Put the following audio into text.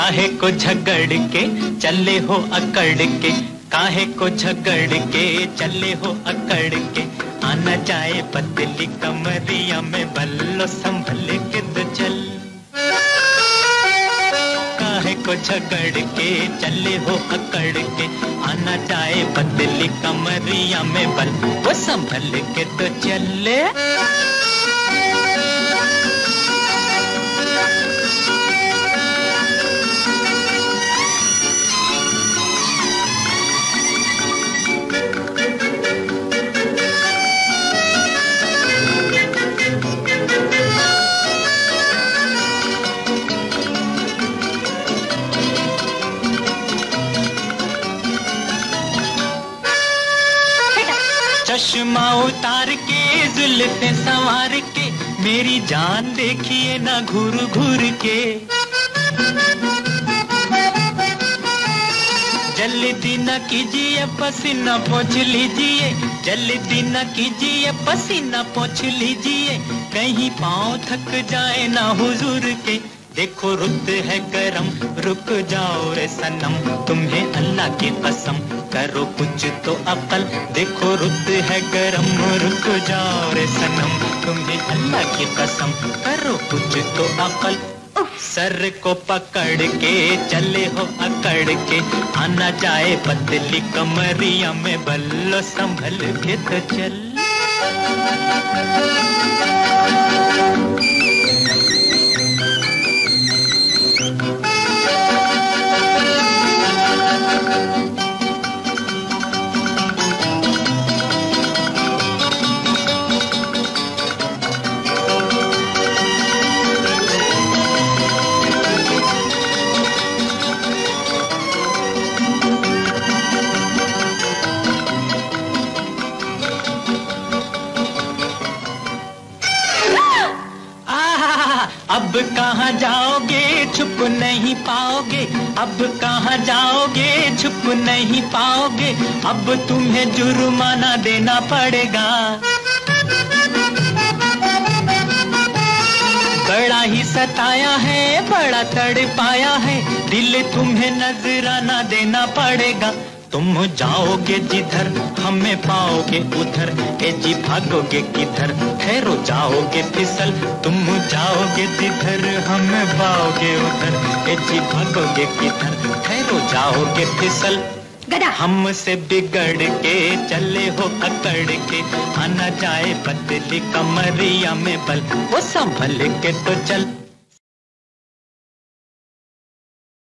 काहे को झगड़ के चले हो अकड़ के, काहे को झगड़ के चले हो अकड़ के, आना जाए पतली कमरिया में बल्लो संभल के तो चल। काहे को झगड़ के चले हो अकड़ के, आना जाए पतली कमरिया में बल वो संभल के तो चले। चश्मा उतार के जुल्फे संवार के, मेरी जान देखिए ना घूर घूर के। जल्दी न कीजिए पसीना पोंछ लीजिए, जल्दी न कीजिए पसीना पोंछ लीजिए, कहीं पाँव थक जाए ना हुजूर के। देखो रुत है गरम रुक जाओ रे सनम, तुम्हें अल्लाह की कसम करो कुछ तो अकल। देखो रुत है गरम रुक जाओ रे सनम, तुम्हें अल्लाह की कसम करो कुछ तो अकल। सर को पकड़ के चले हो अकड़ के, आना जाए पतली कमरिया में बल्लो संभल के तो चल। अब कहाँ जाओगे छुप नहीं पाओगे, अब कहाँ जाओगे छुप नहीं पाओगे, अब तुम्हें जुर्माना देना पड़ेगा। बड़ा ही सताया है बड़ा तड़पाया है, दिल तुम्हें नजराना देना पड़ेगा। तुम जाओगे जिधर हमें पाओगे उधर, ए जी भागोगे किधर ठहरो जाओगे फिसल। तुम जाओगे जिधर हमें पाओगे उधर, ए जी भागोगे किधर ठहरो जाओगे फिसल। हमसे बिगड़ के चले हो अकड़ के, आना जाए पतली कमरिया में बल वो संभल के तो चल।